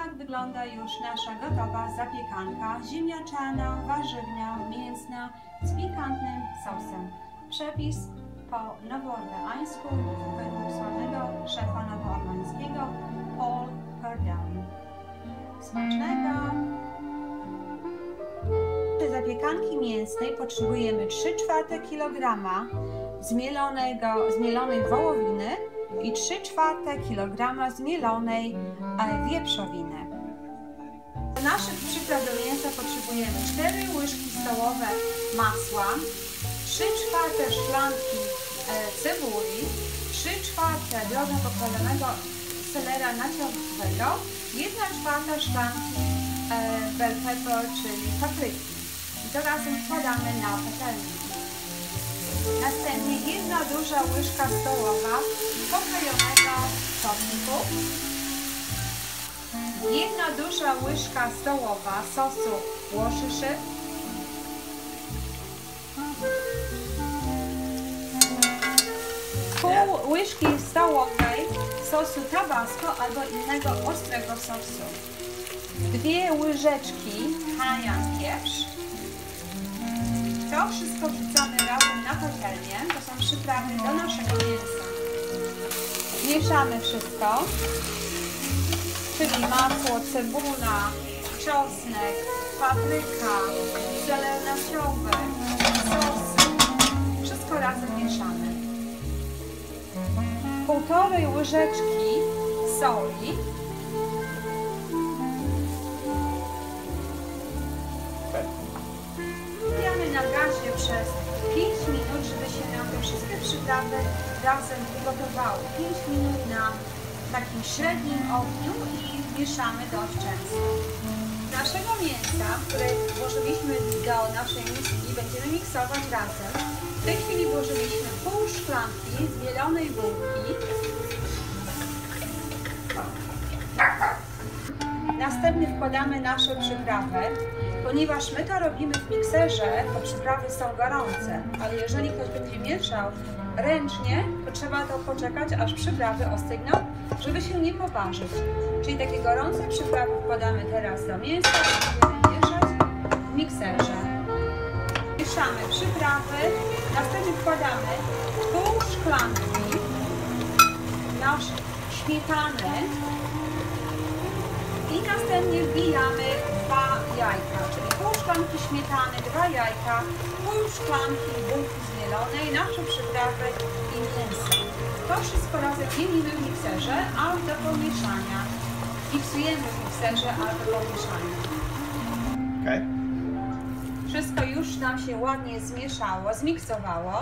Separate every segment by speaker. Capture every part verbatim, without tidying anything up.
Speaker 1: tak wygląda już nasza gotowa zapiekanka ziemniaczana, warzywna, mięsna z pikantnym sosem. Przepis po nowoorleańsku według sławnego szefa nowoorleańskiego Paul Perdue. Smacznego! Do zapiekanki mięsnej potrzebujemy trzy czwarte kilograma zmielonego, zmielonej wołowiny i trzy czwarte kilograma zmielonej e, wieprzowiny. Do naszych przypraw do mięsa potrzebujemy cztery łyżki stołowe masła, trzy czwarte szklanki e, cebuli, trzy czwarte drobno pokrojonego selera naciągowego, jedna czwarta szklanki e, bell pepper, czyli papryki. I to razem wkładamy na patelnię. Następnie jedna duża łyżka stołowa pokrojonego czosnku, jedna duża łyżka stołowa sosu Worcestershire, pół łyżki stołowej sosu Tabasco albo innego ostrego sosu, dwie łyżeczki cayenne pieprz. To wszystko wrzucamy razem na patelnię, to są przyprawy do naszego mięsa. Mieszamy wszystko, czyli masło, cebula, czosnek, papryka, seler naciowy, sos. Wszystko razem mieszamy. Półtorej łyżeczki soli. Na gazie przez pięć minut, żeby się nam te wszystkie przyprawy razem ugotowały. pięć minut na takim średnim ogniu i mieszamy dość często. Naszego mięsa, które włożyliśmy do naszej miski, będziemy miksować razem. W tej chwili włożyliśmy pół szklanki zmielonej bułki. Następnie wkładamy nasze przyprawy. Ponieważ my to robimy w mikserze, to przyprawy są gorące, ale jeżeli ktoś będzie mieszał ręcznie, to trzeba to poczekać, aż przyprawy ostygną, żeby się nie poparzyć. Czyli takie gorące przyprawy wkładamy teraz do mięsa i będziemy mieszać w mikserze. Mieszamy przyprawy, następnie wkładamy pół szklanki nasz śmietany i następnie wbijamy dwa jajka, czyli pół szklanki śmietany, dwa jajka, pół szklanki bułki zmielonej, nasze przyprawy i mięso. To wszystko razem mielimy w mikserze, aż do pomieszania. Miksujemy w mikserze, aż do pomieszania.
Speaker 2: Okay.
Speaker 1: Wszystko już nam się ładnie zmieszało, zmiksowało.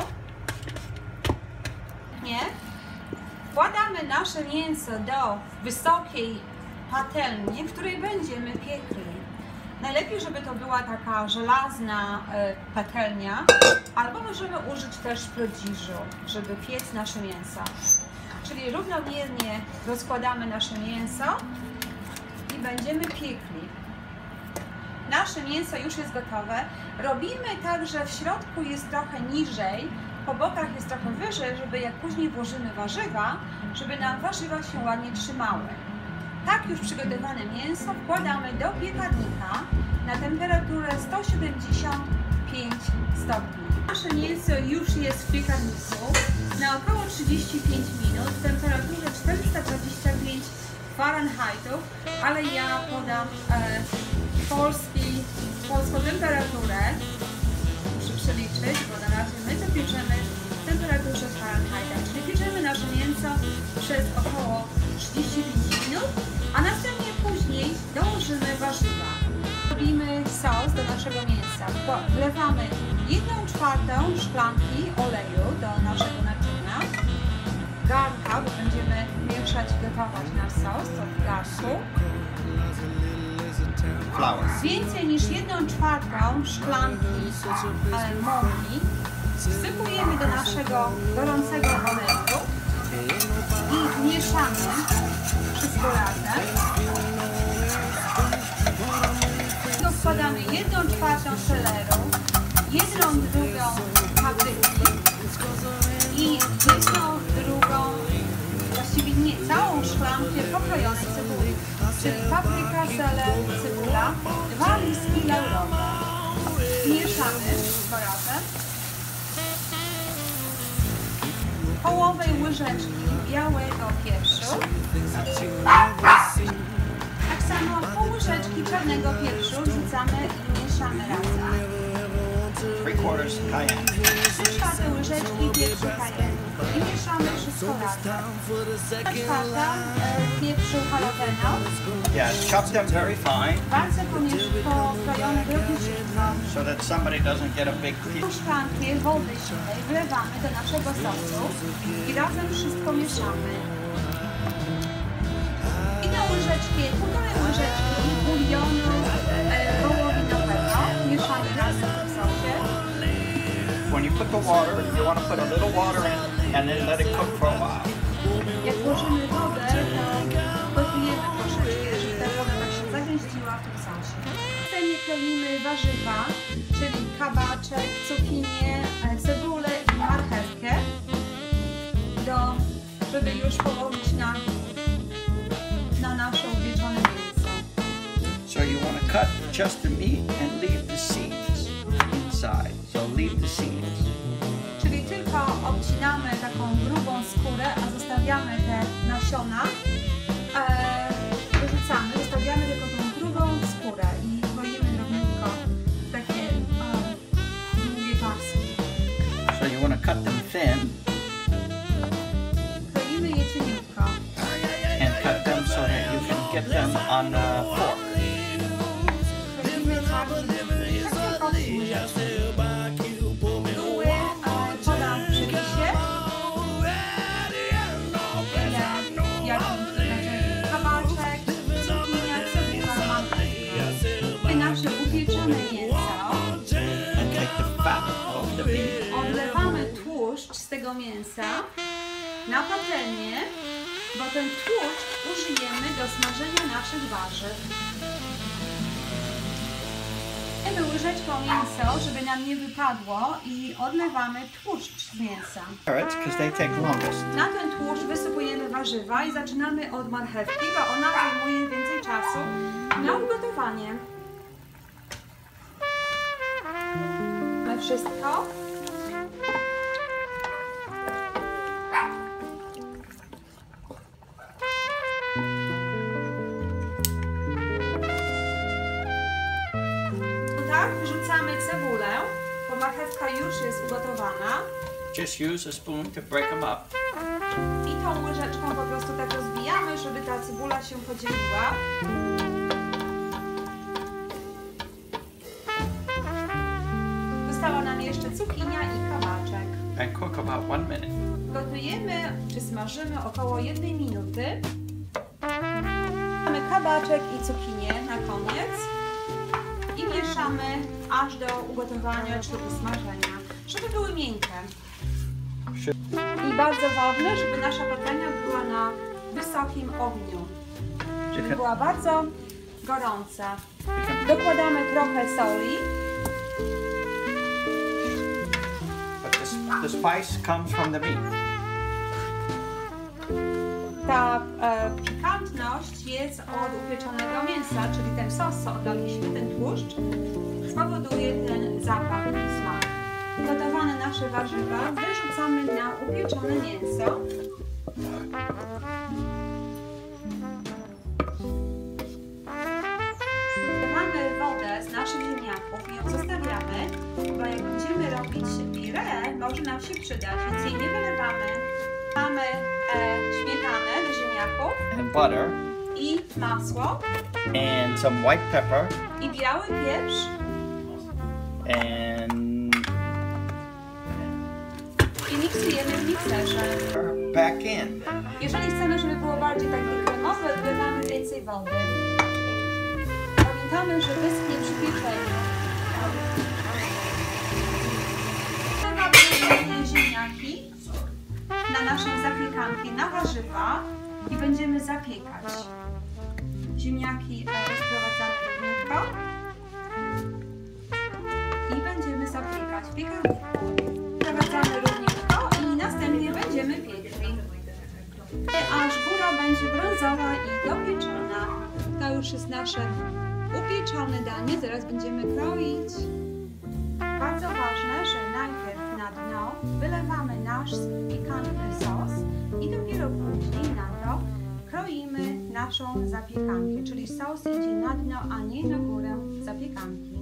Speaker 1: Nie? Wkładamy nasze mięso do wysokiej patelni, w której będziemy piekli. Najlepiej, żeby to była taka żelazna y, patelnia, albo możemy użyć też prodziżu, żeby piec nasze mięso. Czyli równomiernie rozkładamy nasze mięso i będziemy piekli. Nasze mięso już jest gotowe. Robimy tak, że w środku jest trochę niżej, po bokach jest trochę wyżej, żeby jak później włożymy warzywa, żeby nam warzywa się ładnie trzymały. Tak już przygotowane mięso wkładamy do piekarnika na temperaturę sto siedemdziesiąt pięć stopni. Nasze mięso już jest w piekarniku na około trzydzieści pięć minut w temperaturze czterysta dwadzieścia pięć Fahrenheitów, ale ja podam e, polski, polską temperaturę. Muszę przeliczyć, bo na razie my to pieczemy w temperaturze Fahrenheita, czyli pieczemy nasze mięso przez około trzydzieści pięć minut, a następnie później dołożymy warzywa. Robimy sos do naszego mięsa. Wlewamy jedną czwartą szklanki oleju do naszego naczynia, garnka, bo będziemy mieszać, gotować nasz sos od garnku. Więcej niż jedną czwartą szklanki e, mąki wsypujemy do naszego gorącego oleju i mieszamy wszystko razem. Tu wkładamy jedną czwartą seleru, jedną drugą papryki i jedną drugą, właściwie nie całą szklankę pokrojonej cebuli, czyli papryka, seler, cebula, dwa listki laurowe. Mieszamy dwa razy. Połowej łyżeczki białego pieprzu. Tak samo pół łyżeczki czarnego pieprzu wrzucamy i mieszamy razem.
Speaker 2: Three quarters cayenne.
Speaker 1: trzy czwarte łyżeczki pieprzu cayenne. I mieszamy wszystko razem. trzy czwarte pieprzu jalapeno.
Speaker 2: Yeah, chop them very fine
Speaker 1: Bardzo pokrojone drobniutko.
Speaker 2: so that somebody doesn't get a big
Speaker 1: Pół
Speaker 2: piece.
Speaker 1: szklanki wody zimnej wlewamy do naszego sosu i razem wszystko mieszamy. I do łyżeczki, półtorej łyżeczki bulionu e, wołowinowego mieszamy razem w sosie.
Speaker 2: When you put the water, you want to put a little water in and then let it cook for a while.
Speaker 1: Jak włożymy wodę, to gotujemy troszeczkę, żeby ta woda tak się zagęściła w tym sosie. Następnie kroimy warzywa, czyli kabaczek, cukinię, cebulę i marchewkę, do, żeby już położyć na, na nasze upieczone mięso.
Speaker 2: So you want to cut just the meat and leave the seeds inside. So leave the seeds.
Speaker 1: Czyli tylko obcinamy taką grubą skórę, a zostawiamy te nasiona, e, wyrzucamy, zostawiamy tylko tą grubą skórę i kroimy drobniutko takie e, długie warstwy.
Speaker 2: So you want to cut them thin
Speaker 1: Kroimy je cieniutko.
Speaker 2: and cut them so that you can get them on a fork.
Speaker 1: Kroimy tak, takie podłużeczki. Buły e, podam w przepisie. Ile, jaki znaczy kabaczek, cukinia, cebula, marchewka. I nasze upieczone mięso.
Speaker 2: And take the fat off the meat.
Speaker 1: Odlewamy tłuszcz z tego mięsa na patelnię, bo ten tłuszcz użyjemy do smażenia naszych warzyw. Dajemy łyżeczką mięso, żeby nam nie wypadło i odlewamy tłuszcz z mięsa.
Speaker 2: Carrots, because they take longest.
Speaker 1: Na ten tłuszcz wysypujemy warzywa i zaczynamy od marchewki, bo ona zajmuje więcej czasu na ugotowanie. Mamy wszystko. Tak, wrzucamy cebulę, bo marchewka już jest ugotowana.
Speaker 2: Just use a spoon to break them up.
Speaker 1: I tą łyżeczką po prostu tak rozbijamy, żeby ta cebula się podzieliła. Została nam jeszcze cukinia i kabaczek.
Speaker 2: And cook about one minute.
Speaker 1: Gotujemy czy smażymy około jednej minuty. Mamy kabaczek i cukinię na koniec. I mieszamy aż do ugotowania czy usmażenia, żeby były miękkie. I bardzo ważne, żeby nasza patelnia była na wysokim ogniu, żeby była bardzo gorąca. Dokładamy trochę soli.
Speaker 2: But the, the spice comes from the meat.
Speaker 1: Ta e, pikantność jest od upieczonego mięsa, czyli ten sos, co oddaliśmy, ten tłuszcz, spowoduje ten zapach i smak. Gotowane nasze warzywa wyrzucamy na upieczone mięso. Mamy wodę z naszych ziemniaków i ją zostawiamy, bo jak będziemy robić pire, może nam się przydać, więc jej nie wylewamy. Mamy e, śmietanę do ziemniaków
Speaker 2: And butter.
Speaker 1: i masło
Speaker 2: And some white pepper.
Speaker 1: i biały pieprz
Speaker 2: And
Speaker 1: i miksujemy w mikserze.
Speaker 2: back in.
Speaker 1: Jeżeli chcemy, żeby było bardziej takie kremowe, dodawamy więcej wody. Pamiętamy, że wyschnie przy pieczeniu. Dodamy ziemniaki na naszą zapiekankę, na warzywa i będziemy zapiekać. Ziemniaki rozprowadzamy równiutko i będziemy zapiekać w piekarniku. Sprowadzamy równiutko i następnie będziemy piekli, aż góra będzie brązowa i dopieczona. To już już jest nasze upieczone danie. Zaraz będziemy kroić. Bardzo ważne, że najpierw na dno wylewamy nasz pikantny sos i dopiero później na to kroimy naszą zapiekankę, czyli sos idzie na dno, a nie na górę zapiekanki.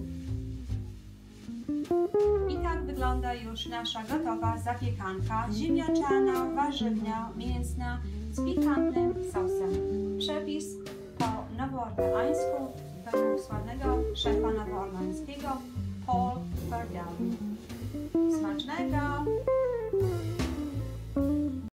Speaker 1: I tak wygląda już nasza gotowa zapiekanka ziemniaczana, warzywna, mięsna z pikantnym sosem. Przepis po nowoorleańsku według sławnego szefa nowoorleańskiego Paul Verdailles. Smacznego!